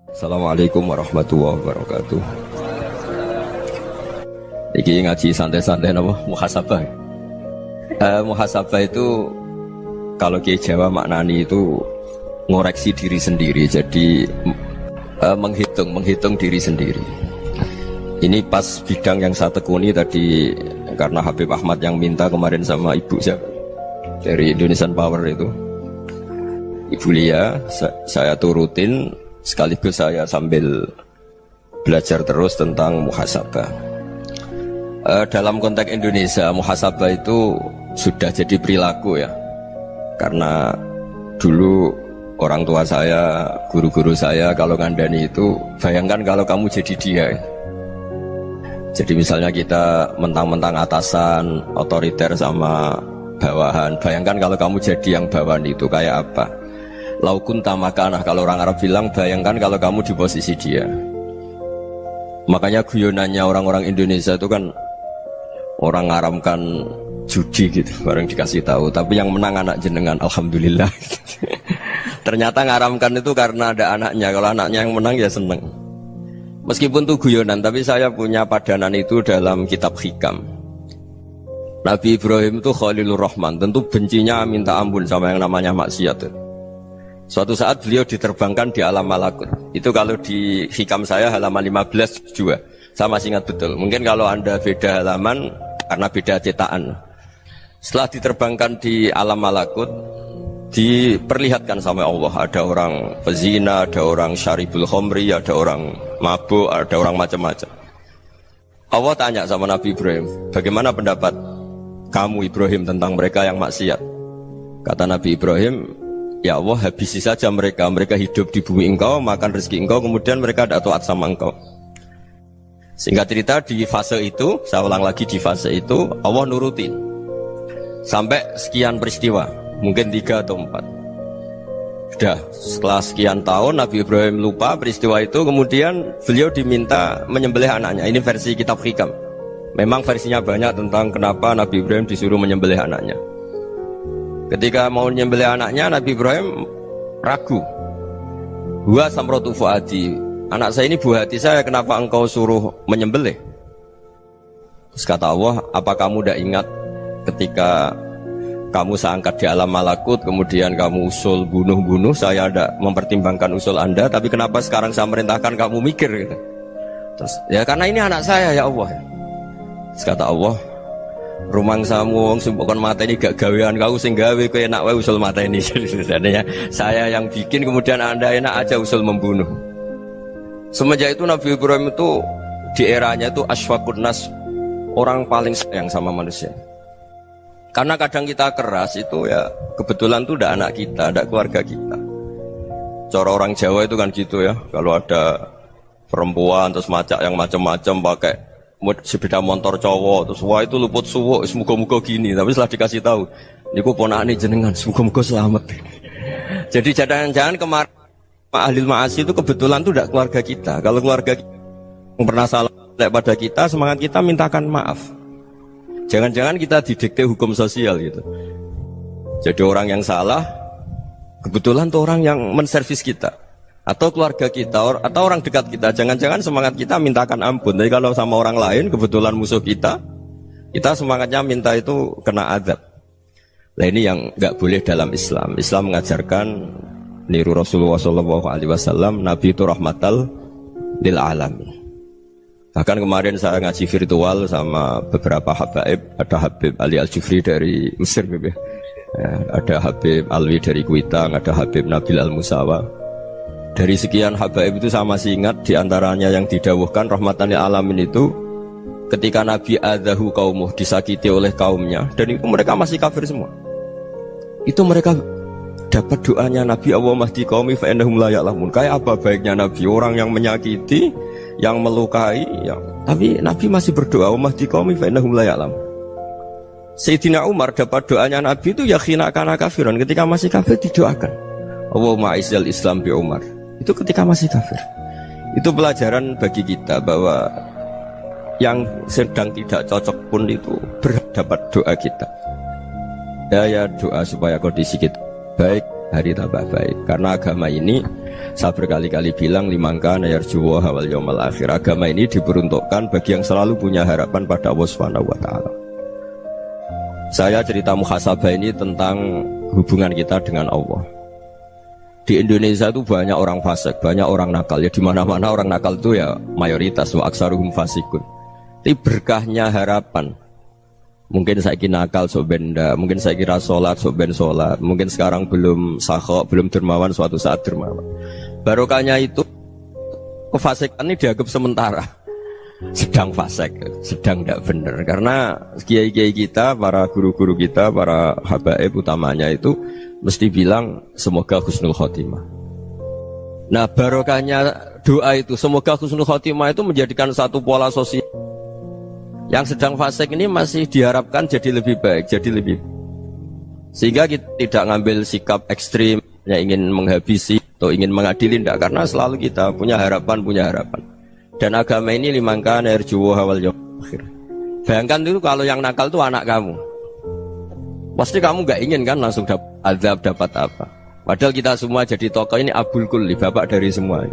Assalamualaikum warahmatullahi wabarakatuh. Iki ngaji santai-santai napa muhasabah. Muhasabah itu kalau Kiai Jawa maknani itu ngoreksi diri sendiri. Jadi menghitung diri sendiri. Ini pas bidang yang saya tekuni tadi karena Habib Ahmad yang minta kemarin sama ibu siapa dari Indonesian Power itu. Ibu Lia, saya turutin sekaligus saya sambil belajar terus tentang muhasabah. Dalam konteks Indonesia, muhasabah itu sudah jadi perilaku ya. Karena dulu orang tua saya, guru-guru saya kalau ngandani itu, bayangkan kalau kamu jadi dia. Jadi misalnya kita mentang-mentang atasan, otoriter sama bawahan. Bayangkan kalau kamu jadi yang bawahan itu kayak apa? Laukun tamakanah, kalau orang Arab bilang, bayangkan kalau kamu di posisi dia. Makanya guyonannya orang-orang Indonesia itu kan orang ngaramkan judi gitu, bareng dikasih tahu. Tapi yang menang anak jenengan, alhamdulillah. Ternyata ngaramkan itu karena ada anaknya. Kalau anaknya yang menang ya seneng. Meskipun itu guyonan, tapi saya punya padanan itu dalam kitab hikam. Nabi Ibrahim itu Khalilur Rahman, tentu bencinya minta ampun sama yang namanya maksiat. Suatu saat beliau diterbangkan di alam malakut. Itu kalau di hikam saya halaman 15 juga. Saya masih ingat betul. Mungkin kalau Anda beda halaman karena beda cetakan. Setelah diterbangkan di alam malakut, diperlihatkan sama Allah. Ada orang pezina, ada orang syaribul khomri, ada orang mabuk, ada orang macam-macam. Allah tanya sama Nabi Ibrahim, bagaimana pendapat kamu Ibrahim tentang mereka yang maksiat? Kata Nabi Ibrahim, ya Allah, habisi saja mereka. Mereka hidup di bumi engkau, makan rezeki engkau, kemudian mereka tidak taat sama engkau. Singkat cerita, di fase itu, saya ulang lagi, di fase itu Allah nurutin sampai sekian peristiwa, mungkin 3 atau 4. Sudah, setelah sekian tahun Nabi Ibrahim lupa peristiwa itu, kemudian beliau diminta menyembelih anaknya. Ini versi kitab hikam. Memang versinya banyak tentang kenapa Nabi Ibrahim disuruh menyembelih anaknya. Ketika mau menyembelih anaknya, Nabi Ibrahim ragu. Huwa samratu fuadi, anak saya ini buah hati saya, kenapa engkau suruh menyembelih? Terus kata Allah, apa kamu tidak ingat ketika kamu saya angkat di alam malakut, kemudian kamu usul bunuh-bunuh, saya tidak mempertimbangkan usul Anda, tapi kenapa sekarang saya merintahkan kamu mikir? Gitu. Terus, ya karena ini anak saya ya Allah. Terus kata Allah, rumang samu wong sing bukan mata ini gak gawean kau sing gawe kowe enak wae usul mata ini. Sebenarnya saya yang bikin, kemudian Anda enak aja usul membunuh. Semenjak itu Nabi Ibrahim itu di eranya itu asfaqun nas, orang paling sayang sama manusia. Karena kadang kita keras itu ya kebetulan itu udah anak kita, ada keluarga kita. Cara orang Jawa itu kan gitu ya, kalau ada perempuan terus macak yang macam-macam pakai sepeda motor cowok, terus wah itu luput suwuk, semoga-moga gini. Tapi setelah dikasih tahu, niku ponakane jenengan, semoga-moga selamat. Jadi jangan-jangan kemarin ahli ma'asi itu kebetulan itu tidak keluarga kita. Kalau keluarga kita yang pernah salah pada kita, semangat kita mintakan maaf. Jangan-jangan kita didikte hukum sosial gitu. Jadi orang yang salah, kebetulan itu orang yang menservis kita. Atau keluarga kita, atau orang dekat kita. Jangan-jangan semangat kita mintakan ampun. Tapi kalau sama orang lain, kebetulan musuh kita semangatnya minta itu kena azab. Nah ini yang nggak boleh dalam Islam. Islam mengajarkan niru Rasulullah SAW, Nabi itu rahmatal lil alamin. Bahkan kemarin saya ngaji virtual sama beberapa habaib. Ada Habib Ali Al-Jufri dari Mesir, ya, ada Habib Alwi dari Kuitang, ada Habib Nabil Al-Musawa. Dari sekian habaib itu saya masih ingat diantaranya yang didawuhkan rahmatan lil alamin itu ketika Nabi adzahu qaumuh, disakiti oleh kaumnya, dan itu mereka masih kafir semua. Itu mereka dapat doanya Nabi, Allahumma hdi qaumi fa innahum la ya'lamun. Kayak apa baiknya Nabi, orang yang menyakiti, yang melukai, tapi Nabi masih berdoa, Allahumma hdi qaumi fa innahum la ya'lamun. Sayyidina Umar dapat doanya Nabi itu ya khina kana kafiran, ketika masih kafir didoakan, Allahumma izzal Islam bi Umar. Itu ketika masih kafir. Itu pelajaran bagi kita bahwa yang sedang tidak cocok pun itu berdapat doa kita. Ya doa supaya kondisi kita baik, hari tambah baik. Karena agama ini Saya berkali-kali bilang limangka nayarjuwa hawal yawmal akhir. Agama ini diperuntukkan bagi yang selalu punya harapan pada Allah Subhanahu wa taala. Saya cerita muhasabah ini tentang hubungan kita dengan Allah. Di Indonesia itu banyak orang fasik, banyak orang nakal. Ya di mana-mana orang nakal itu ya mayoritas, wa aksaruhum fasikun. Tapi berkahnya harapan. Mungkin saya kira nakal sok benda, mungkin saya kira sholat sok ben sholat, mungkin sekarang belum sakhok, belum dermawan, suatu saat dermawan. Barokahnya itu kefasikan ini dianggap sementara. Sedang fasik, sedang tidak benar. Karena kiai-kiai kita, para guru-guru kita, para habaib utamanya itu mesti bilang semoga husnul khotimah. Nah barokahnya doa itu semoga husnul khotimah itu menjadikan satu pola sosial. Yang sedang fasik ini masih diharapkan jadi lebih baik, jadi lebih. Sehingga kita tidak ngambil sikap ekstrim yang ingin menghabisi atau ingin mengadili, tidak, karena selalu kita punya harapan. Dan agama ini limangka nerjuwa hawal yawmal akhir. Bayangkan itu kalau yang nakal itu anak kamu. Pasti kamu nggak ingin kan langsung dapat azab, dapat apa. Padahal kita semua jadi tokoh ini abul kulli, bapak dari semuanya.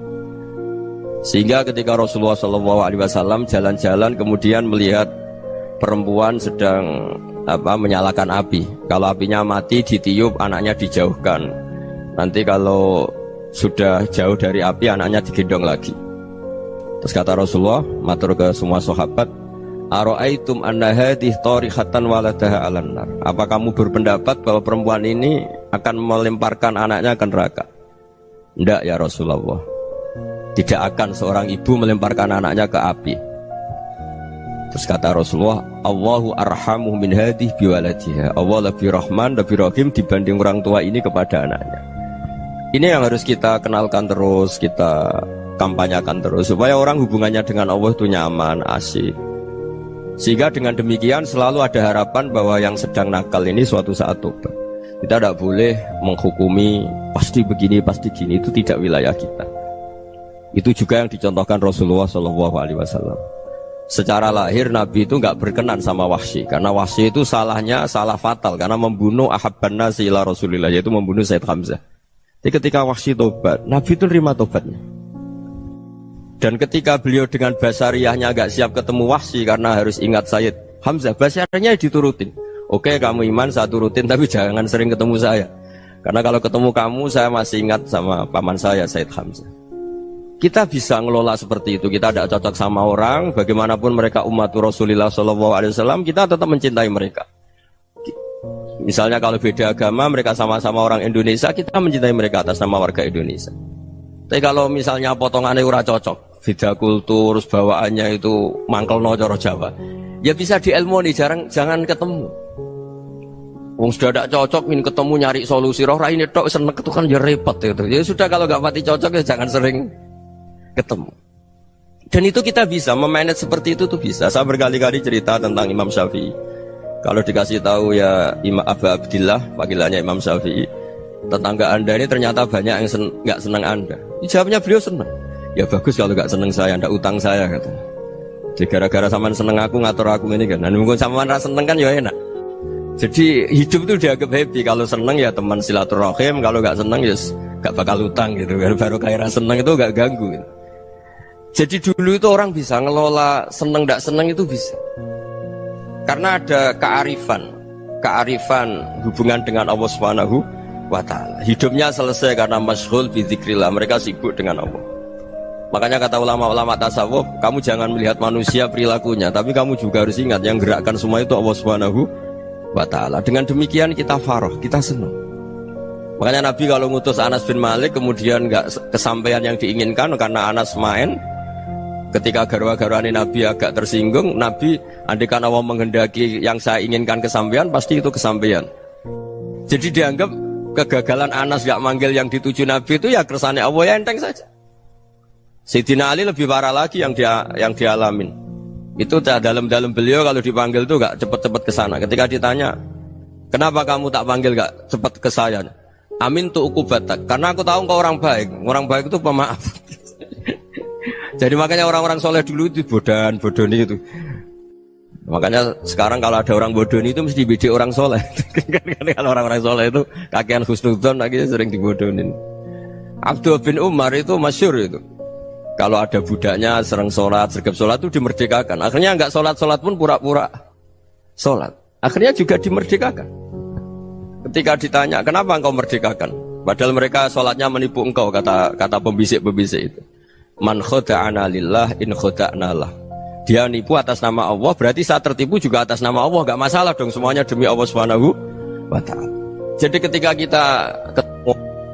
Sehingga ketika Rasulullah SAW jalan-jalan kemudian melihat perempuan sedang menyalakan api. Kalau apinya mati ditiup, anaknya dijauhkan. Nanti kalau sudah jauh dari api, anaknya digendong lagi. Terus kata Rasulullah, matur ke semua sahabat, Aro'aitum anna hadih tarihatan waladaha alan nar. Apa kamu berpendapat bahwa perempuan ini akan melemparkan anaknya ke neraka? Tidak ya Rasulullah. Tidak akan seorang ibu melemparkan anaknya ke api. Terus kata Rasulullah, Allahu arhamu min hadih biwaladiha. Allah lebih rahman, lebih rahim dibanding orang tua ini kepada anaknya. Ini yang harus kita kenalkan terus, kita kampanyakan terus, supaya orang hubungannya dengan Allah itu nyaman, asik. Sehingga dengan demikian selalu ada harapan bahwa yang sedang nakal ini suatu saat tobat. Kita tidak boleh menghukumi pasti begini, pasti gini, itu tidak wilayah kita. Itu juga yang dicontohkan Rasulullah SAW. Secara lahir Nabi itu nggak berkenan sama Wahsy, karena Wahsy itu salahnya salah fatal, karena membunuh ahabban nasi ila Rasulillah, yaitu membunuh Sayyid Hamzah. Jadi ketika Wahsy tobat, Nabi itu nerima tobatnya. Dan ketika beliau dengan basariyahnya agak siap ketemu Wahsy karena harus ingat Sayyid Hamzah, basariyahnya diturutin. Oke, kamu iman, saya turutin, tapi jangan sering ketemu saya. Karena kalau ketemu kamu, saya masih ingat sama paman saya, Sayyid Hamzah. Kita bisa ngelola seperti itu. Kita tidak cocok sama orang, bagaimanapun mereka umat Rasulullah SAW, kita tetap mencintai mereka. Misalnya kalau beda agama, mereka sama-sama orang Indonesia, kita mencintai mereka atas nama warga Indonesia. Tapi kalau misalnya potongannya ora cocok, beda kultur, bawaannya itu mangkel no coro Jawa, ya bisa diilmoni, jangan ketemu. Wong sudah tidak cocok, ingin ketemu nyari solusi. Roh ini tok seneng itu kan ya repot gitu. Ya sudah kalau nggak pati cocok ya jangan sering ketemu. Dan itu kita bisa memanage seperti itu tuh bisa. Saya berkali-kali cerita tentang Imam Syafi'i. Kalau dikasih tahu ya Imam Abu Abdillah, panggilannya Imam Syafi'i, tetangga anda ini ternyata banyak yang nggak senang anda. Jawabnya beliau senang. Ya bagus kalau nggak senang saya, ndak utang saya kata. Jadi gara-gara saman seneng aku ngatur aku ini kan. Dan mungkin saman rasa seneng kan ya enak. Jadi hidup itu dianggap happy. Kalau seneng ya teman silaturahim, kalau nggak seneng ya nggak bakal utang gitu. Baru kayak rasa seneng itu nggak ganggu. Gitu. Jadi dulu itu orang bisa ngelola seneng ndak seneng itu bisa. Karena ada kearifan hubungan dengan Allah Subhanahu wa ta'ala. Hidupnya selesai karena masyghul bi dzikrillah, mereka sibuk dengan Allah. Makanya kata ulama-ulama tasawuf, kamu jangan melihat manusia perilakunya, tapi kamu juga harus ingat yang gerakkan semua itu Allah Subhanahu wa ta'ala. Dengan demikian kita farah, kita senang. Makanya Nabi kalau ngutus Anas bin Malik kemudian nggak kesampaian yang diinginkan karena Anas main, ketika garwa-garwani Nabi agak tersinggung, Nabi andaikan Allah menghendaki yang saya inginkan kesampaian, pasti itu kesampaian. Jadi dianggap kegagalan Anas gak manggil yang dituju Nabi itu ya kersane Allah, ya enteng saja. Sayyidina Ali lebih parah lagi yang dialamin. Itu dalam beliau kalau dipanggil itu gak cepet-cepet ke sana. Ketika ditanya, kenapa kamu tak panggil gak cepet ke saya? Amin tu ukubatak, karena aku tahu kau orang baik. Orang baik itu pemaaf. Jadi makanya orang-orang soleh dulu itu bodoni itu. Makanya sekarang kalau ada orang bodoni itu mesti bidik orang soleh. Kalau orang-orang soleh itu kakean husnudzon lagi sering dibodonin. Abdullah bin Umar itu masyhur itu. Kalau ada budaknya sering sholat, sergap sholat itu dimerdekakan. Akhirnya enggak sholat pun pura-pura sholat. Akhirnya juga dimerdekakan. Ketika ditanya, kenapa engkau merdekakan? Padahal mereka sholatnya menipu engkau, kata pembisik-pembisik itu. Man khoda'ana lillah in khoda'na lah. Dia nipu atas nama Allah, berarti saat tertipu juga atas nama Allah. Enggak masalah dong, semuanya demi Allah Subhanahu wa ta'ala. Jadi ketika kita ketemu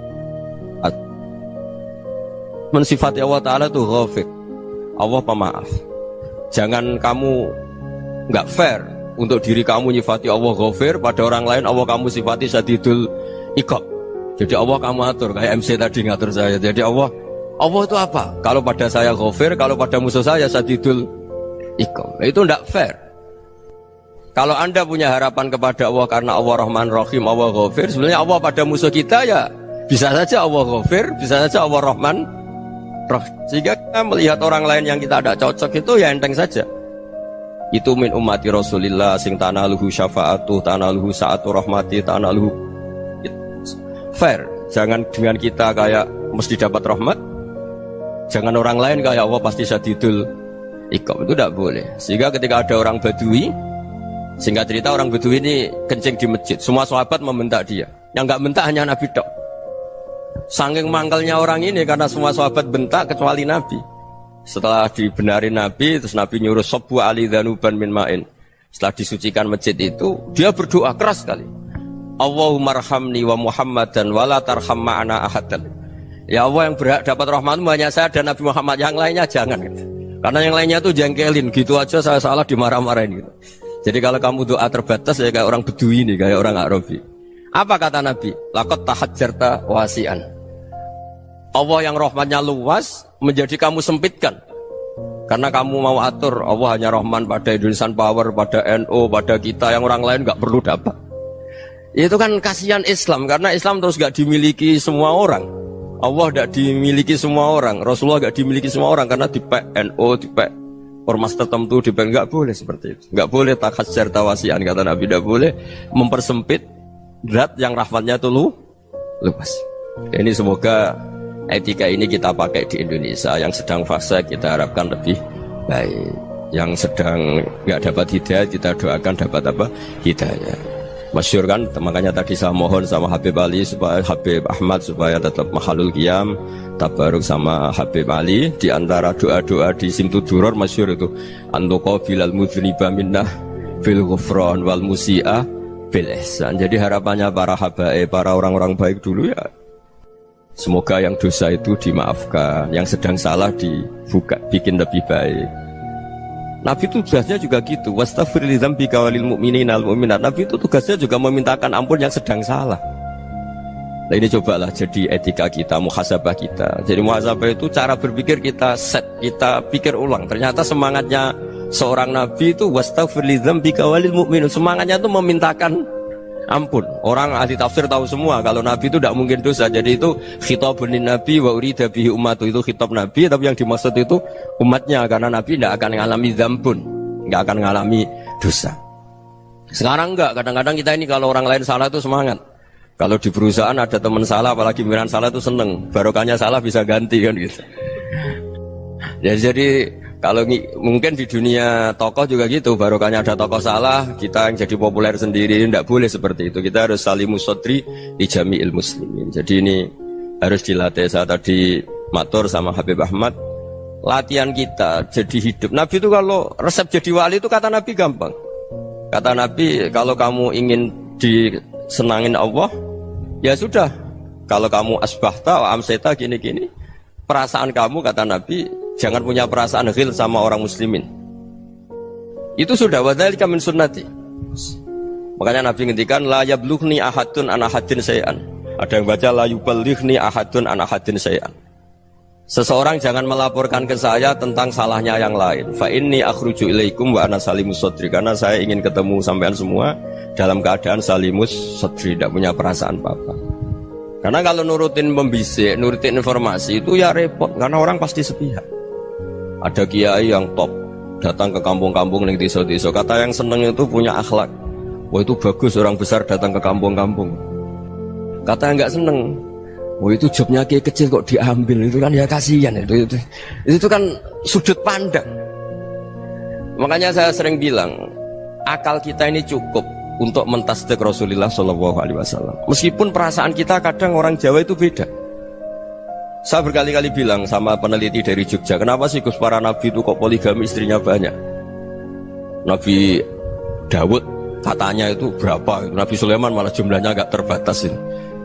mensifati Allah Ta'ala itu ghafir, Allah pemaaf. Jangan kamu nggak fair untuk diri kamu nyifati Allah ghafir, pada orang lain Allah kamu sifati syadidul iqab. Jadi Allah kamu atur, kayak MC tadi ngatur saya. Jadi Allah itu apa? Kalau pada saya ghafir, kalau pada musuh saya syadidul iqab. Itu nggak fair. Kalau Anda punya harapan kepada Allah karena Allah Rahman Rahim, Allah ghafir, sebenarnya Allah pada musuh kita ya bisa saja Allah ghafir, bisa saja Allah Rahman. Sehingga kita melihat orang lain yang kita tidak cocok itu ya enteng saja. Itu min ummati Rasulillah sing tanaluhu syafa'atu, tanaluhu sa'atu rahmati, tanaluhu fair. Jangan dengan kita kayak mesti dapat rahmat. Jangan orang lain kayak Allah pasti syadidul iqab. Itu tidak boleh. Sehingga ketika ada orang Badui, singkat cerita orang Badui ini kencing di masjid, semua sahabat membentak dia. Yang enggak bentak hanya Nabi tok. Saking mangkalnya orang ini karena semua sahabat bentak kecuali Nabi. Setelah dibenarin Nabi, terus Nabi nyuruh Sobbu ali dhanuban min ma'in. Setelah disucikan masjid itu, dia berdoa keras sekali. Allahumma arhamni wa Muhammadan wa la tarham ma'ana ahadan. Ya Allah, yang berhak dapat rahmatmu hanya saya dan Nabi Muhammad, yang lainnya jangan. Karena yang lainnya tuh jengkelin, gitu aja saya salah dimarah-marahin gitu. Jadi kalau kamu doa terbatas ya kayak orang Bedui ini, kayak orang Arabi. Apa kata Nabi? Laqad tahajjarta wasi'an. Allah yang rahmatnya luas menjadi kamu sempitkan karena kamu mau atur Allah hanya rahman pada Indonesian Power, pada NU, pada kita, yang orang lain gak perlu dapat. Itu kan kasihan Islam, karena Islam terus gak dimiliki semua orang. Allah gak dimiliki semua orang, Rasulullah gak dimiliki semua orang, karena dipek NU, dipek ormas tertentu, dipek. Gak boleh seperti itu. Gak boleh takhasyar tawasian, kata Nabi. Gak boleh mempersempit zat yang rahmatnya itu luas. Ini semoga etika ini kita pakai di Indonesia. Yang sedang fase kita harapkan lebih baik. Yang sedang nggak dapat hidayah kita doakan dapat apa? Hidayah. Masyhur kan, makanya tadi saya mohon sama Habib Ali supaya Habib Ahmad supaya tetap mahalul qiyam, tabaruk sama Habib Ali. Di antara doa-doa di Simtud Duror masyhur itu antuqabilal mudhniba minnah fil ghufran wal musi'a bil ihsan. Jadi harapannya para habaib, para orang-orang baik dulu ya, semoga yang dosa itu dimaafkan, yang sedang salah dibuka, bikin lebih baik. Nabi itu tugasnya juga gitu. Wastaghfir li dzambika walil mu'minina wal mu'minat. Nabi itu tugasnya juga memintakan ampun yang sedang salah. Nah ini cobalah jadi etika kita, muhasabah kita. Jadi muhasabah itu cara berpikir kita set, kita pikir ulang. Ternyata semangatnya seorang Nabi itu wastaghfir li dzambika walil mu'minun. Semangatnya itu memintakan ampun. Orang ahli tafsir tahu semua kalau Nabi itu tidak mungkin dosa. Jadi itu khitabun Nabi wa urida bihi ummatu, itu khitab Nabi, tapi yang dimaksud itu umatnya, karena Nabi tidak akan mengalami dzambun, tidak akan mengalami dosa. Sekarang enggak, kadang-kadang kita ini kalau orang lain salah itu semangat. Kalau di perusahaan ada teman salah, apalagi pimpinan salah itu seneng, barokahnya salah bisa ganti kan gitu. Jadi kalau mungkin di dunia tokoh juga gitu, barokahnya ada tokoh salah, kita yang jadi populer sendiri, tidak boleh seperti itu. Kita harus salimus sodri di jami'il muslimin. Jadi ini harus dilatih. Saya tadi matur sama Habib Ahmad, latihan kita jadi hidup. Nabi itu kalau resep jadi wali itu kata Nabi gampang. Kata Nabi, kalau kamu ingin disenangin Allah, ya sudah. Kalau kamu asbahta wa amseta gini-gini, perasaan kamu, kata Nabi, jangan punya perasaan ghil sama orang muslimin. Itu sudah wadzalika min sunnati. Makanya Nabi ngendikan la yablughni ahadun an ahadin syai'an. Ada yang baca la yuballighni ahadun an ahadin syai'an. Seseorang jangan melaporkan ke saya tentang salahnya yang lain. Fa inni akhruju ilaikum wa ana salimus sadri. Karena saya ingin ketemu sampean semua dalam keadaan salimus sadri, tidak punya perasaan apa-apa. Karena kalau nurutin pembisik, nurutin informasi itu ya repot, karena orang pasti sepihak. Ada kiai yang top datang ke kampung-kampung ning desa-desa, kata yang seneng itu punya akhlak. Wah itu bagus orang besar datang ke kampung-kampung. Kata yang nggak seneng, Oh itu jobnya kiai kecil kok diambil, itu kan ya kasihan itu kan sudut pandang. Makanya saya sering bilang akal kita ini cukup untuk mentasdik Rasulullah Shallallahu Alaihi Wasallam. Meskipun perasaan kita kadang orang Jawa itu beda. Saya berkali-kali bilang sama peneliti dari Jogja, kenapa sih Gus para nabi itu kok poligami istrinya banyak? Nabi Dawud katanya itu berapa? Nabi Sulaiman malah jumlahnya agak terbatas ini.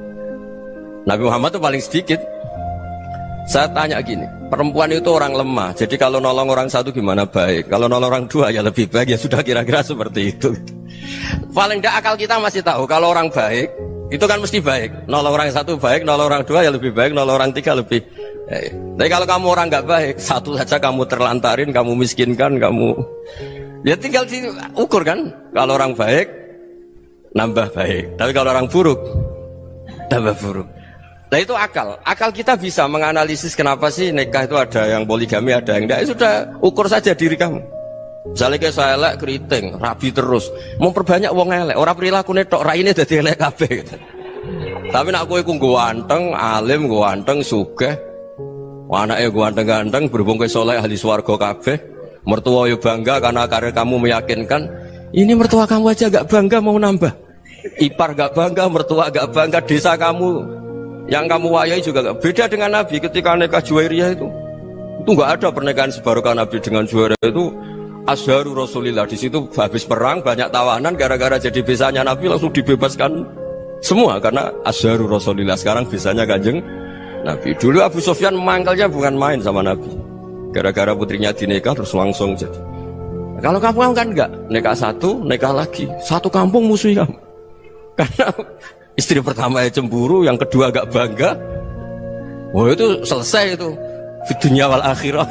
Nabi Muhammad itu paling sedikit. Saya tanya gini, perempuan itu orang lemah, jadi kalau nolong orang satu gimana baik, kalau nolong orang dua ya lebih baik, ya sudah kira-kira seperti itu. Paling tidak akal kita masih tahu kalau orang baik itu kan mesti baik, nolong orang satu baik, nolong orang dua ya lebih baik, nolong orang tiga lebih baik. Tapi kalau kamu orang nggak baik, satu saja kamu terlantarin, kamu miskinkan, kamu ya tinggal diukur kan. Kalau orang baik nambah baik, tapi kalau orang buruk tambah buruk. Nah itu akal. Akal kita bisa menganalisis kenapa sih nikah itu ada yang poligami, ada yang enggak. Sudah ukur saja diri kamu. Misalnya kayak saya elek keriting, rabi terus, mau perbanyak wong elek, orang perilaku netok, raine dadi elek kabeh gitu. Tapi nak kowe ku ganteng, alim, ganteng, sugih, anake ganteng-ganteng, berhubung kowe saleh ahli swarga kabeh, mertua yo bangga karena karir kamu meyakinkan. Ini mertua kamu aja gak bangga mau nambah. Ipar gak bangga, mertua gak bangga, desa kamu yang kamu wayai juga gak beda dengan Nabi ketika nikah Juwairiyah itu gak ada pernikahan sebarokah Nabi dengan Juwairiyah itu Azharu Rasulillah. Di situ habis perang banyak tawanan, gara-gara jadi besanya Nabi langsung dibebaskan semua karena Azharu Rasulillah. Sekarang besanya Kanjeng Nabi. Dulu Abu Sufyan mangkalnya bukan main sama Nabi, gara-gara putrinya dinikah terus langsung jadi. Kalau kamu kan enggak, nikah satu, nikah lagi, satu kampung musuhi kamu karena istri pertama ya cemburu, yang kedua agak bangga. Wah itu selesai itu di dunia wal akhirah.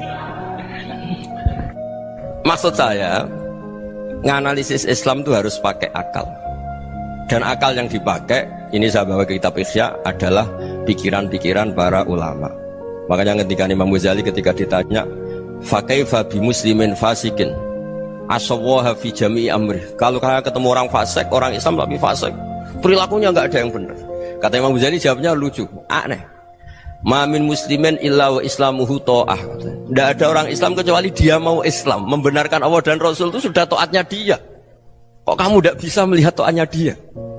Maksud saya nganalisis Islam itu harus pakai akal. Dan akal yang dipakai, ini saya bawa ke kitab Ihya, adalah pikiran-pikiran para ulama. Makanya ketika Imam Ghazali ketika ditanya fakaifa bi muslimin fasikin asawwaha fi jami'i amri, kalau kalian ketemu orang fasik, orang Islam tapi fasik, perilakunya nggak ada yang benar. Kata Imam Ghazali jawabnya lucu, aneh. Mamin muslimin illa wa islamuhu ta'ah. Tidak ada orang Islam kecuali dia mau Islam, membenarkan Allah dan Rasul itu sudah taatnya dia. Kok kamu tidak bisa melihat taatnya dia?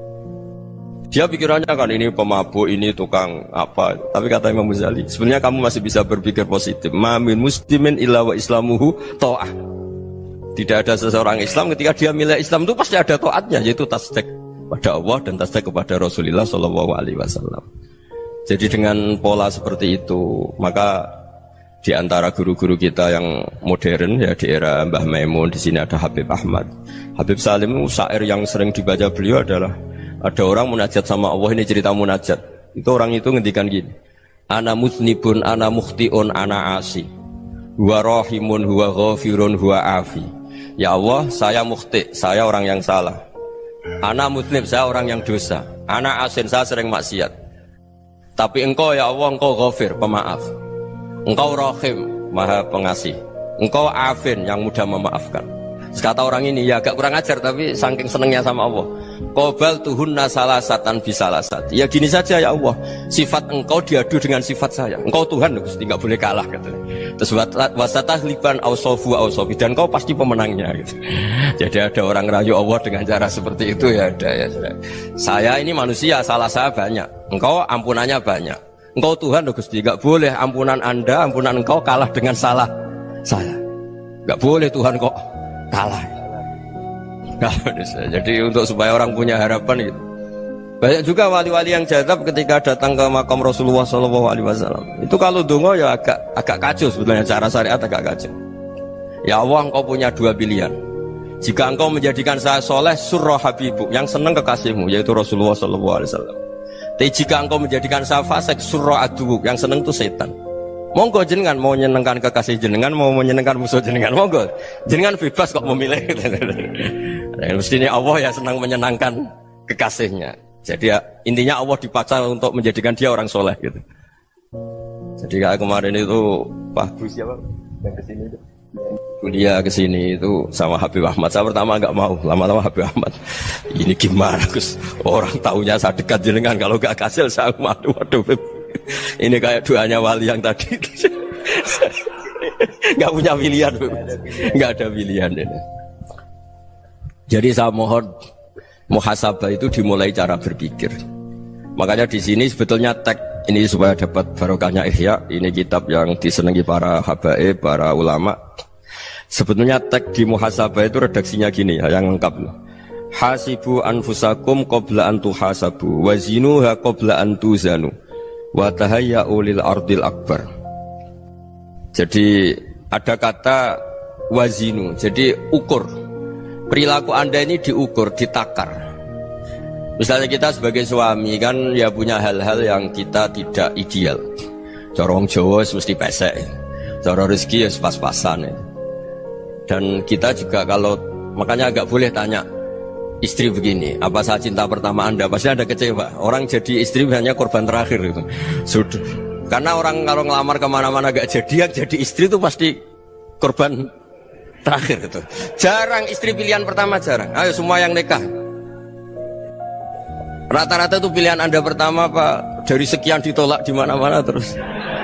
Dia pikirannya kan ini pemabuk, ini tukang apa. Tapi kata Imam Ghazali, sebenarnya kamu masih bisa berpikir positif. Mamin muslimin illa wa islamuhu ta'ah. Tidak ada seseorang Islam ketika dia milik Islam itu pasti ada taatnya, yaitu tasdik pada Allah dan tasdik kepada Rasulullah Shallallahu Alaihi Wasallam. Jadi dengan pola seperti itu, maka di antara guru-guru kita yang modern ya di era Mbah Maimun, di sini ada Habib Ahmad, Habib Salim, syair yang sering dibaca beliau adalah ada orang munajat sama Allah. Ini cerita munajat. Itu orang itu ngendikan gini, ana muznibun, ana mukhtiun, ana asi, huwa rahimun, huwa ghafirun, huwa afi. Ya Allah, saya mukhti, saya orang yang salah. Ana muznib, saya orang yang dosa. Ana asin, saya sering maksiat. Tapi engkau ya Allah, engkau ghafir, pemaaf. Engkau rahim, maha pengasih. Engkau afin, yang mudah memaafkan. Kata orang ini, ya agak kurang ajar, tapi saking senengnya sama Allah. Qobal tuhunna salasatan bisalasat. Ya gini saja ya Allah, sifat engkau diadu dengan sifat saya. Engkau Tuhan, Gusti, nggak boleh kalah katanya. Terus wasatahliban ausofu ausofi, dan engkau pasti pemenangnya gitu. Jadi ada orang rayu Allah dengan cara seperti itu ya ada ya. Saya ini manusia, salah saya banyak. Engkau ampunannya banyak. Engkau Tuhan, Gusti, nggak boleh ampunan Anda, ampunan engkau kalah dengan salah saya. Nggak boleh Tuhan kok kalah. Jadi untuk supaya orang punya harapan gitu. Banyak juga wali-wali yang jadab ketika datang ke makam Rasulullah SAW. Itu kalau dongo ya agak kacau sebetulnya, cara syariat agak kacau. Ya Allah, engkau punya dua pilihan. Jika engkau menjadikan saya soleh, surah habibuk, yang senang kekasihmu, yaitu Rasulullah SAW. Tapi jika engkau menjadikan saya fasik, surah adubuk, yang senang itu setan. Monggo jenengan mau menyenangkan kekasih jenengan, mau menyenangkan musuh jenengan, monggo jenengan bebas kok memilih. Mestinya Allah ya senang menyenangkan kekasihnya. Jadi ya, intinya Allah dipaksa untuk menjadikan dia orang soleh gitu. Jadi kayak kemarin itu Pak Bu siapa yang kesini itu, kuliah ke sini itu sama Habib Ahmad. Saya pertama nggak mau, lama-lama Habib Ahmad. Ini gimana Gus? Orang taunya saya dekat jenengan, kalau nggak kasil saya malu. Waduh, ini kayak doanya wali yang tadi. Nggak punya pilihan, nggak ada pilihan. Ini. Jadi saya mohon muhasabah itu dimulai cara berpikir. Makanya di sini sebetulnya teks ini supaya dapat barokahnya Ihya. Ini kitab yang disenangi para habaib, para ulama. Sebetulnya teks di muhasabah itu redaksinya gini ya, yang lengkap. Hasibu anfusakum qabla an tuhasabu wa zinuha qabla an tuzanu wa tahayya'u lil ardil akbar. Jadi ada kata wazinu, jadi ukur. Perilaku Anda ini diukur, ditakar. Misalnya kita sebagai suami kan ya punya hal-hal yang kita tidak ideal. Corong Jawa mesti pesek, cara rezeki ya pas-pasan ya. Dan kita juga kalau makanya agak boleh tanya istri begini, apa saya cinta pertama Anda? Pasti Anda kecewa. Orang jadi istri hanya korban terakhir itu. Sudah. Karena orang kalau ngelamar kemana-mana gak jadi, yang jadi istri itu pasti korban terakhir itu. Jarang istri pilihan pertama, jarang. Ayo semua yang nikah. Rata-rata itu pilihan Anda pertama Pak, dari sekian ditolak di mana-mana terus.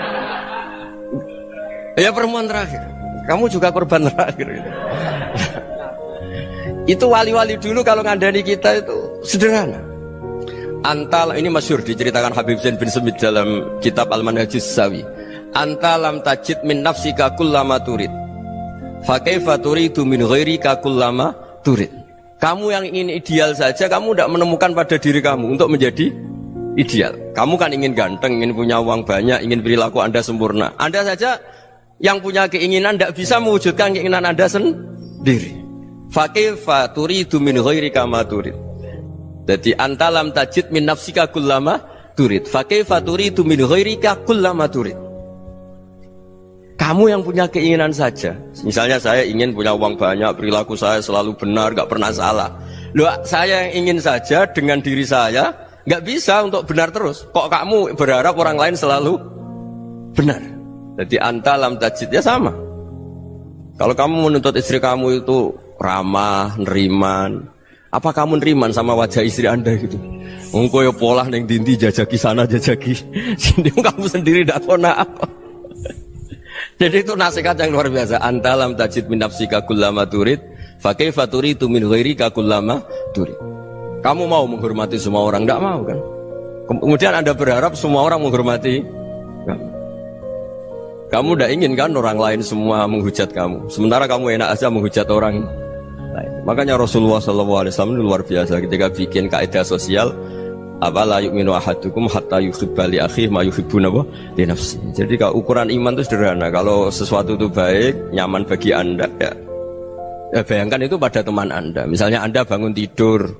Ya perempuan terakhir. Kamu juga korban terakhir gitu. Itu wali-wali dulu kalau ngandani kita itu sederhana. Antal ini masyhur diceritakan Habib Zain bin Semit dalam kitab Al-Manhajus Sawi. Antalam tajid min nafsika kullama turid. Fa kaifa turidu min ghairika kullama turid. Kamu yang ingin ideal saja kamu tidak menemukan pada diri kamu untuk menjadi ideal. Kamu kan ingin ganteng, ingin punya uang banyak, ingin perilaku Anda sempurna. Anda saja yang punya keinginan tidak bisa mewujudkan keinginan Anda sendiri. Fakaifa turidu min ghairika ma turid. Jadi antalam tajid min nafsika kullama turid. Fakaifa turidu min ghairika kullama turid. Kamu yang punya keinginan saja. Misalnya saya ingin punya uang banyak, perilaku saya selalu benar, gak pernah salah. Loh, saya yang ingin saja dengan diri saya gak bisa untuk benar terus. Kok kamu berharap orang lain selalu benar? Jadi anta lam tajid ya sama. Kalau kamu menuntut istri kamu itu ramah, neriman, apa kamu neriman sama wajah istri Anda gitu? Engkau ya pola neng dindi jajaki sana jajaki sini, kamu sendiri tidak tahu apa. Jadi itu nasihat yang luar biasa. Anta lam tajid min nafsika kullama turid, fa kaifa turidu min ghairika kullama turid. Kamu mau menghormati semua orang? Tidak mau kan? Kemudian Anda berharap semua orang menghormati kamu. Kamu tidak ingin kan orang lain semua menghujat kamu. Sementara kamu enak aja menghujat orang lain. Makanya Rasulullah SAW luar biasa ketika bikin kaidah sosial. Apa la yu'minu ahadukum hatta yuhibba li akhihi ma yuhibbu li nafsi. Jadi kalau ukuran iman itu sederhana. Kalau sesuatu itu baik, nyaman bagi Anda ya bayangkan itu pada teman Anda. Misalnya Anda bangun tidur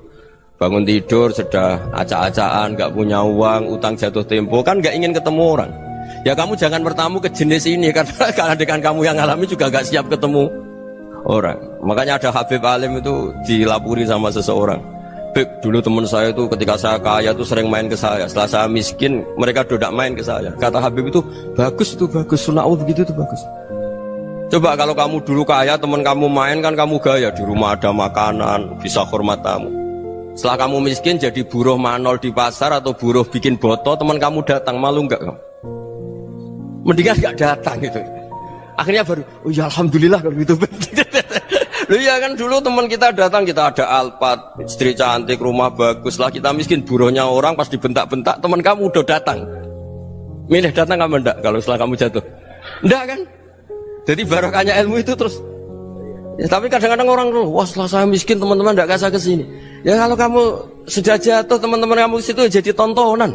sudah acak-acakan, gak punya uang, utang jatuh tempo, kan gak ingin ketemu orang. Ya kamu jangan bertamu ke jenis ini karena dengan kamu yang alami juga gak siap ketemu orang. Makanya ada Habib Alim itu dilapuri sama seseorang. Beb, dulu teman saya itu ketika saya kaya itu sering main ke saya. Setelah saya miskin, mereka tidak main ke saya. Kata Habib itu bagus, sunnah Allah begitu itu bagus. Coba kalau kamu dulu kaya, teman kamu main kan kamu gaya. Di rumah ada makanan, bisa hormat tamu. Setelah kamu miskin jadi buruh manol di pasar atau buruh bikin boto, teman kamu datang, malu enggak kamu? Mendingan gak datang gitu. Akhirnya baru, oh ya alhamdulillah kalau gitu. Loh ya kan dulu teman kita datang, kita ada Alphard, istri cantik, rumah bagus. Lah kita miskin, buruhnya orang pas dibentak-bentak, teman kamu udah datang. Milih datang kamu enggak kalau setelah kamu jatuh? Enggak kan? Jadi barokahnya ilmu itu terus. Ya, tapi kadang-kadang orang tuh, wah setelah saya miskin teman-teman enggak kasih ke sini. Ya kalau kamu sudah jatuh, teman-teman kamu situ jadi tontonan.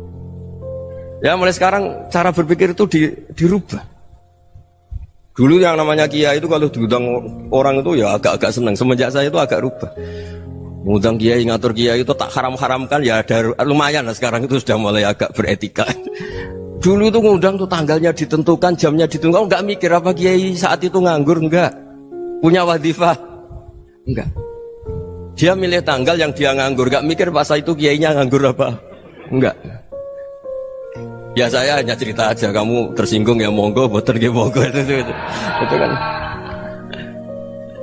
Ya mulai sekarang cara berpikir itu dirubah. Dulu yang namanya kiai itu kalau diundang orang itu ya agak-agak senang. Semenjak saya itu agak rubah. Mengundang kiai, ngatur kiai itu tak haram-haramkan ya ada lumayan lah sekarang itu sudah mulai agak beretika. Dulu itu ngundang tuh tanggalnya ditentukan, jamnya ditentukan, enggak mikir apa kiai saat itu nganggur, enggak. Punya wadifah, enggak. Dia milih tanggal yang dia nganggur, enggak mikir pas itu kiainya nganggur apa, enggak. Ya saya hanya cerita aja, kamu tersinggung ya monggo, boten nggih monggo itu kan.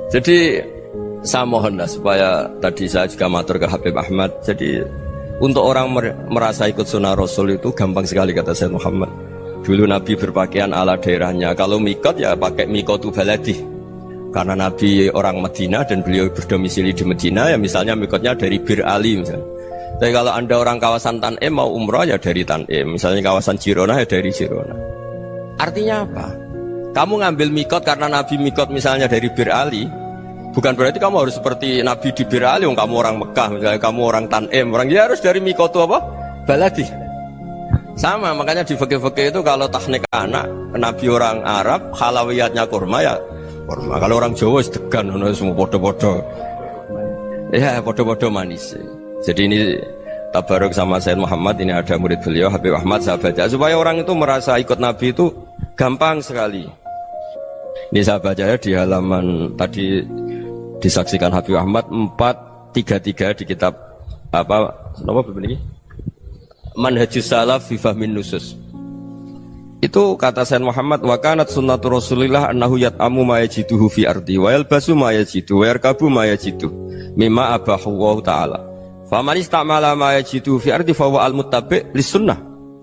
Jadi saya mohon supaya tadi saya juga matur ke Habib Ahmad. Jadi untuk orang merasa ikut sunnah Rasul itu gampang sekali kata Sayyid Muhammad. Dulu Nabi berpakaian ala daerahnya. Kalau mikot ya pakai mikotu baladi. Karena Nabi orang Madinah dan beliau berdomisili di Madinah, ya misalnya mikotnya dari Bir Ali misalnya. Tapi kalau Anda orang kawasan Tanim mau umrah ya dari Tanim. Misalnya kawasan Jirona ya dari Jirona. Artinya apa? Kamu ngambil mikot karena Nabi mikot misalnya dari Bir Ali, bukan berarti kamu harus seperti Nabi di Bir Ali. Kamu orang Mekah, misalnya kamu orang Tanim, orang ya harus dari mikot itu apa? Baladi. Sama, makanya di fikih-fikih itu kalau tahnik anak, Nabi orang Arab, halawiyatnya kurma ya kurma. Kalau orang Jawa sedegan, semua podo-podo. Ya, podo-podo manis. Jadi ini tabaruk sama Sayyid Muhammad, ini ada murid beliau, Habib Ahmad, saya baca. Supaya orang itu merasa ikut Nabi itu gampang sekali. Ini saya baca ya di halaman tadi disaksikan Habib Ahmad 433 di kitab apa begini? Manhajus Salaf fi Fahmin Nusus. Itu kata Sayyid Muhammad, wa kanat sunnatu Rasulillah annahu yat'amu ma yajiduhu fi ardi wa yalbasu ma yajidu wa yarkabu ma yajidu mimma abahu Allah taala. Faman istamala ma yajiduhu fi ardi fa huwa al-muttabi' lis-sunnah.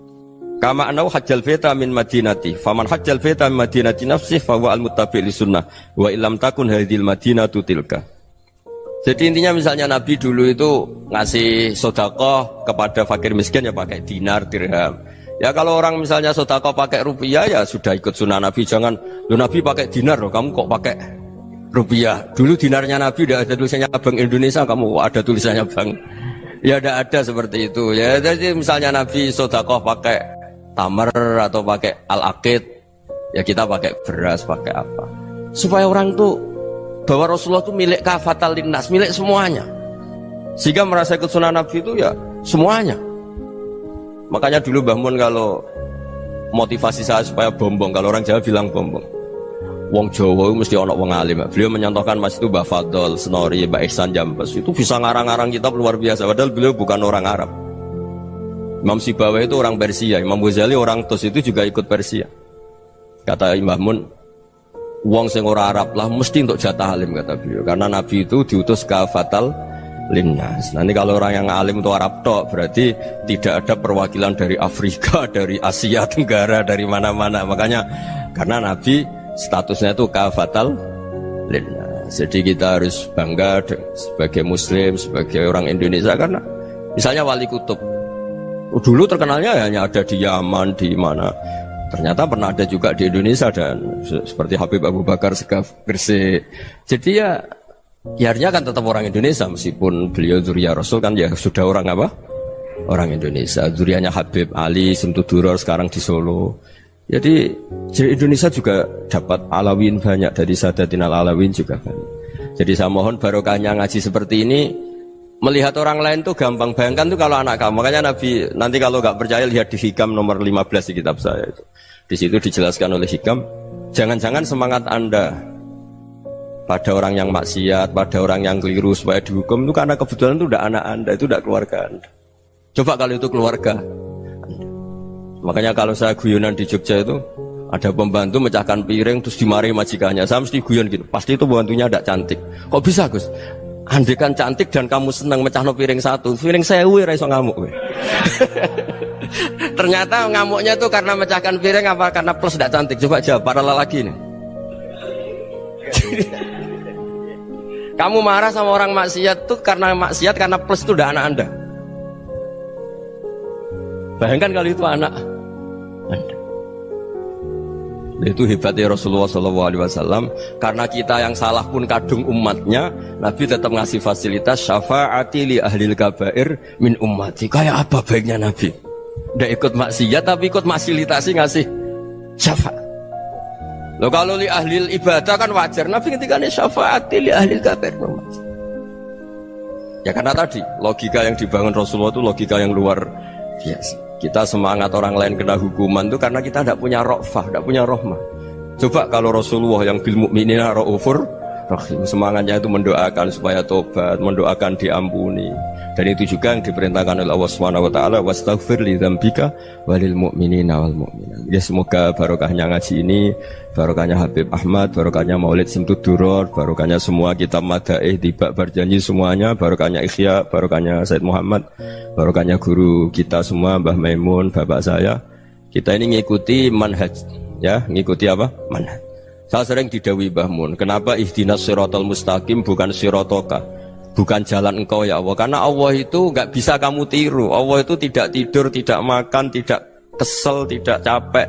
Kama annahu hajjal baita min madinati. Faman hajjal baita min madinati nafsihi fa huwa al-muttabi' lis-sunnah wa illam takun hadhil madinatu tilka. Jadi intinya misalnya Nabi dulu itu ngasih sedekah kepada fakir miskin ya pakai dinar, dirham. Ya kalau orang misalnya sedekah pakai rupiah ya sudah ikut sunnah Nabi. Jangan, lu Nabi pakai dinar loh, kamu kok pakai rupiah. Dulu dinarnya Nabi udah ada tulisannya Bank Indonesia, kamu kok ada tulisannya Bank. Ya tidak ada seperti itu. Ya jadi misalnya Nabi sedekah pakai tamar atau pakai al-aqid, ya kita pakai beras, pakai apa. Supaya orang tuh bahwa Rasulullah itu milik kafatal linnas, milik semuanya. Sehingga merasa ikut sunnah Nabi itu ya semuanya. Makanya dulu Mbah Mun kalau motivasi saya supaya bombong, kalau orang Jawa bilang bombong. Wong Jawa mesti ono wong alim. Beliau menyontohkan Mas itu Mbah Fadol, Senori, Mbah Ihsan Jambes. Itu bisa ngarang-ngarang kitab luar biasa. Padahal beliau bukan orang Arab. Imam Sibawai itu orang Persia, Imam Ghazali orang Tus itu juga ikut Persia. Kata Mbah Mun, wong sing ora Arab lah mesti untuk jatah alim kata beliau. Karena Nabi itu diutus kafatal linnas. Nanti kalau orang yang alim itu Arab tok, berarti tidak ada perwakilan dari Afrika, dari Asia Tenggara, dari mana-mana. Makanya karena Nabi statusnya itu kafatal linnas. Jadi kita harus bangga sebagai Muslim, sebagai orang Indonesia karena misalnya Wali Kutub. Dulu terkenalnya hanya ada di Yaman, di mana. Ternyata pernah ada juga di Indonesia dan seperti Habib Abu Bakar Segaf Gresik. Jadi ya artinya kan tetap orang Indonesia meskipun beliau zuriyah Rasul kan ya sudah orang apa? Orang Indonesia. Zuriyahnya Habib Ali Simtuduror sekarang di Solo. Jadi Indonesia juga dapat alawin banyak dari Sadatin al-Alawin juga banyak. Jadi saya mohon barokahnya ngaji seperti ini. Melihat orang lain tuh gampang, bayangkan tuh kalau anak kamu. Makanya Nabi nanti kalau nggak percaya lihat di Hikam nomor 15 di kitab saya itu. Di situ dijelaskan oleh Hikam, jangan-jangan semangat Anda pada orang yang maksiat, pada orang yang keliru supaya dihukum itu karena kebetulan itu udah anak Anda, itu udah keluarga Anda. Coba kalau itu keluarga Anda. Makanya kalau saya guyonan di Jogja itu ada pembantu mecahkan piring terus dimarahi majikannya, saya mesti guyon gitu, pasti itu pembantunya tidak cantik. Kok bisa Gus? Andai kan cantik dan kamu senang mecahno piring satu, piring 1000 ra iso ngamuk kowe. Ternyata ngamuknya tuh karena mecahkan piring apa karena plus tidak cantik? Coba jawab para lelaki ini. Kamu marah sama orang maksiat tuh karena maksiat karena plus itu udah anak Anda. Bayangkan kalau itu anak Anda. Itu hebatnya Rasulullah SAW. Karena kita yang salah pun kadung umatnya, Nabi tetap ngasih fasilitas syafaati li ahlil kabair min ummati. Kayak apa baiknya Nabi? Udah ikut maksiat tapi ikut fasilitasi ngasih syafaat. Loh kalau li ahlil ibadah kan wajar. Nabi ketika ini syafaati li ahlil kabair min ummati. Ya karena tadi logika yang dibangun Rasulullah itu logika yang luar biasa. Kita semangat orang lain kena hukuman itu karena kita tidak punya ra'fah, tidak punya rahmah. Coba kalau Rasulullah yang bil mu'minina ra'ufur rahim, semangatnya itu mendoakan supaya tobat, mendoakan diampuni. Dan itu juga yang diperintahkan oleh Allah Subhanahu wa taala, wastaghfir li dzambika walil mu'minina wal mu'minat. Ya semoga barokahnya ngaji ini, barokahnya Habib Ahmad, barokahnya Maulid Simtud Duror, barokahnya semua kitab Madaih, Tibak Barjanji semuanya, barokahnya Ikhya, barokahnya Said Muhammad, barokahnya guru kita semua, Mbah Maimun, bapak saya. Kita ini ngikuti manhaj, ya, ngikuti apa? Manhaj. Saya sering didhawuhi Mbah Mun, kenapa ihdinas siratal mustaqim bukan siratoka? Bukan jalan engkau ya Allah, karena Allah itu nggak bisa kamu tiru. Allah itu tidak tidur, tidak makan, tidak kesel, tidak capek.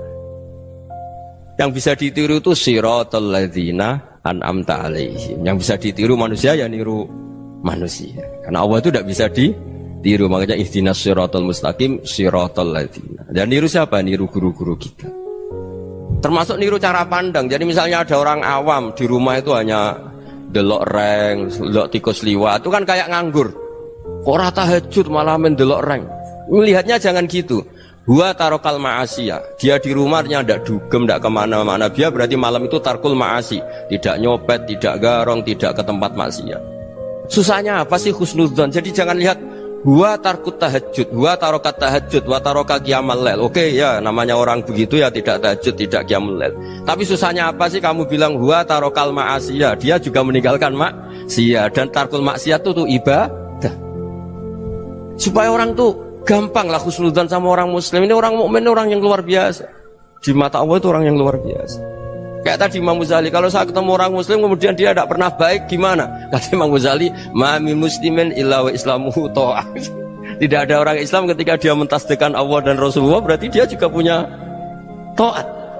Yang bisa ditiru itu siratal ladzina an'amta alaihim. Yang bisa ditiru manusia ya niru manusia. Karena Allah itu tidak bisa ditiru. Makanya ihdinas siratal mustaqim siratal ladzina. Dan niru siapa? Niru guru-guru kita. Termasuk niru cara pandang. Jadi misalnya ada orang awam di rumah itu hanya delok reng, delok tikus liwat, itu kan kayak nganggur. Ora tahajud malah main delok reng. Melihatnya jangan gitu. Huwa tarokal ma'asiyah. Dia di rumahnya ndak dugem, ndak kemana-mana. Dia berarti malam itu tarkul ma'asi. Tidak nyopet, tidak garong, tidak ke tempat maksiat. Susahnya apa sih husnudzon? Jadi jangan lihat huwa tarkut tahajud, huwa tarokat tahajud, wa taroka qiyamal lail. Oke ya, namanya orang begitu ya tidak tahajud, tidak qiyamul lail. Tapi susahnya apa sih kamu bilang huwa tarokal ma'asiyah? Dia juga meninggalkan maksiat, dan tarkul maksiat itu ibadah. Supaya orang tuh gampang lah husnudzon sama orang muslim. Ini orang mukmin, orang yang luar biasa. Di mata Allah itu orang yang luar biasa. Kayak tadi Imam Ghazali, kalau saya ketemu orang muslim kemudian dia tidak pernah baik, gimana? Kata Imam Ghazali, ma min muslimin illa wa islamuhu ta'ah. Tidak ada orang Islam ketika dia mentasdihkan Allah dan Rasulullah, berarti dia juga punya taat.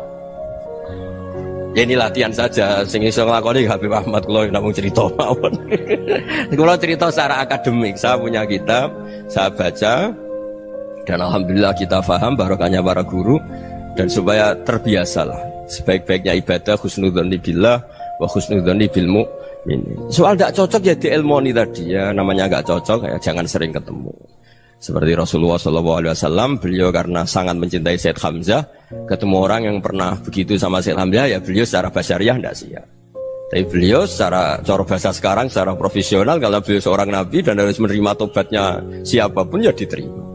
Ya ini latihan saja, sing iso nglakoni Habib Ahmad kula namung cerita mawon. Kula cerita secara akademik, saya punya kitab, saya baca, dan alhamdulillah kita paham barokahnya para guru, dan supaya terbiasalah. Sebaik-baiknya ibadah husnudzonni billah wa husnudzonni bil mu'minin. Soal tidak cocok ya diilmoni tadi ya, namanya nggak cocok ya jangan sering ketemu. Seperti Rasulullah SAW, beliau karena sangat mencintai Said Hamzah, ketemu orang yang pernah begitu sama Said Hamzah ya beliau secara basyariah tidak siap. Tapi beliau secara cara bahasa sekarang, secara profesional, kalau beliau seorang nabi dan harus menerima tobatnya siapapun ya diterima.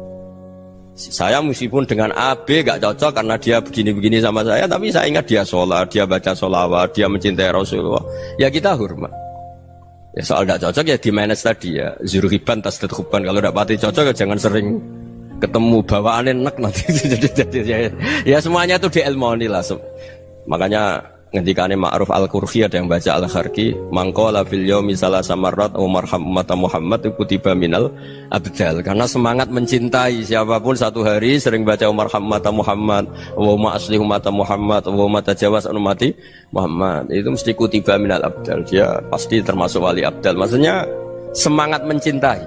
Saya meskipun dengan A, B gak cocok karena dia begini-begini sama saya, tapi saya ingat dia sholat, dia baca sholawat, dia mencintai Rasulullah, ya kita hormat. Ya soal gak cocok ya di manage tadi ya, zurhiban tasdid khubban. Kalau gak pati cocok ya jangan sering ketemu, bawaannya enak nanti. jadi ya semuanya itu diilmoni lah. Makanya ngendikane Ma'ruf Al-Qurhi ada yang baca Al-Kharqi, mangqala fil yaumi salasa marrat wa marham ummata Muhammad kutiba minal abdal. Karena semangat mencintai siapapun satu hari sering baca marham ummata Muhammad wa ma asli ummata Muhammad wa ma tajawaz an ummati Muhammad, itu mesti kutiba minal abdal. Dia pasti termasuk wali abdal. Maksudnya semangat mencintai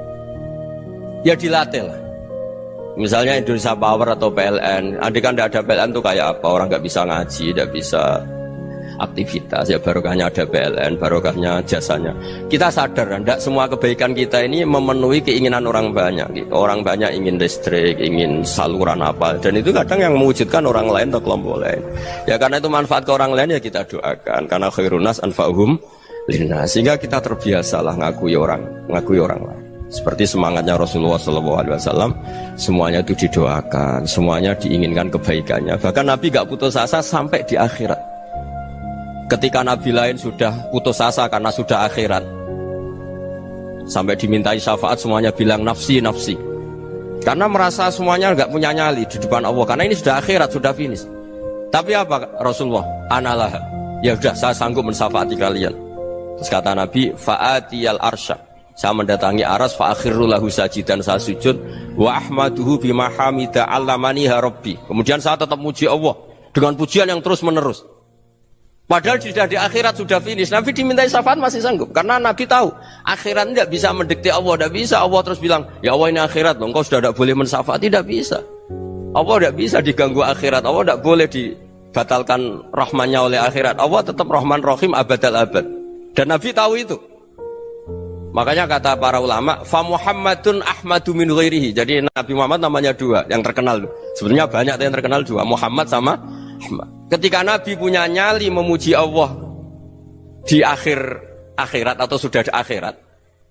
ya dilatih lah. Misalnya Indonesia Power atau PLN, andai kan tidak ada PLN tuh kayak apa? Orang nggak bisa ngaji, tidak bisa aktivitas. Ya barokahnya ada PLN, barokahnya jasanya. Kita sadar, tidak semua kebaikan kita ini memenuhi keinginan orang banyak. Gitu. Orang banyak ingin listrik, ingin saluran apa, dan itu kadang yang mewujudkan orang lain atau kelompok lain. Ya karena itu manfaat ke orang lain ya kita doakan. Karena khairunas anfa'uhum linnas. Sehingga kita terbiasalah ngakui orang lain. Seperti semangatnya Rasulullah SAW, semuanya itu didoakan, semuanya diinginkan kebaikannya. Bahkan Nabi gak putus asa sampai di akhirat. Ketika Nabi lain sudah putus asa karena sudah akhirat, sampai dimintai syafaat semuanya bilang nafsi, nafsi. Karena merasa semuanya gak punya nyali di depan Allah. Karena ini sudah akhirat, sudah finish. Tapi apa Rasulullah? Analah. Ya sudah, saya sanggup mensyafaati kalian. Terus kata Nabi, fa'atiyal arsya. Saya mendatangi aras fa'akhirru lahu sajidan, saya sujud wa ahmaduhu bima hamida 'allamaniha rabbi. Kemudian saya tetap muji Allah dengan pujian yang terus menerus. Padahal sudah di akhirat, sudah finish. Nabi dimintai syafaat masih sanggup karena Nabi tahu akhirat tidak bisa mendikte Allah, tidak bisa Allah terus bilang, "Ya Allah ini akhirat loh, engkau sudah tidak boleh mensyafaat." Tidak bisa. Allah tidak bisa diganggu akhirat. Allah tidak boleh dibatalkan rahmannya oleh akhirat. Allah tetap Rahman Rahim abadal abad. Dan Nabi tahu itu. Makanya kata para ulama, fa Muhammadun ahmadu min ghairihi. Jadi Nabi Muhammad namanya dua, yang terkenal. Sebenarnya banyak yang terkenal dua, Muhammad sama Ahmad. Ketika Nabi punya nyali memuji Allah di akhirat atau sudah di akhirat,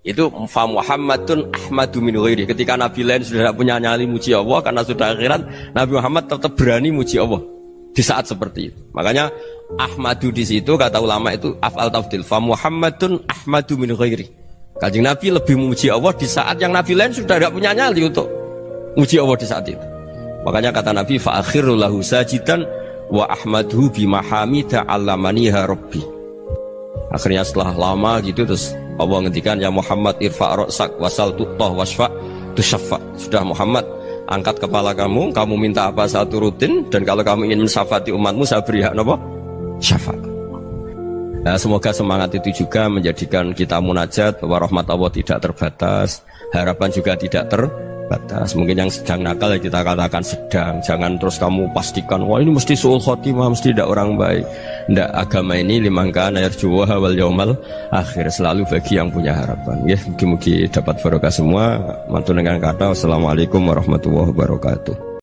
Itu fa Muhammadun ahmadu min ghairi. Ketika nabi lain sudah tidak punya nyali muji Allah karena sudah akhirat, Nabi Muhammad tetap berani muji Allah di saat seperti itu. Makanya ahmadu di situ kata ulama itu af'al tafdil. Fa Muhammadun ahmadu min ghairi. Kanjeng Nabi lebih memuji Allah di saat yang nabi lain sudah tidak punya nyali untuk muji Allah di saat itu. Makanya kata Nabi fa akhiru lahu sajidan wa ahmaduhu bima hamida 'allamaniha rabbi. Akhirnya setelah lama gitu terus Allah ngendikan ya Muhammad irfa' ra'sak wasal tu'tah wasfa' tusyaffa. Sudah Muhammad, angkat kepala kamu minta apa saya turutin, dan kalau kamu ingin mensyafaati umatmu saya beri hak apa? Syafaat. Nah, semoga semangat itu juga menjadikan kita munajat bahwa rahmat Allah tidak terbatas, harapan juga tidak terbatas. Mungkin yang sedang nakal ya kita katakan sedang, jangan terus kamu pastikan wah ini mesti suul khotimah, mesti tidak orang baik. Ndak, agama ini liman kana yarju wal yaumal akhir, selalu bagi yang punya harapan. Ya, mugi-mugi dapat barokah semua. Mantu dengan kata wassalamualaikum warahmatullahi wabarakatuh.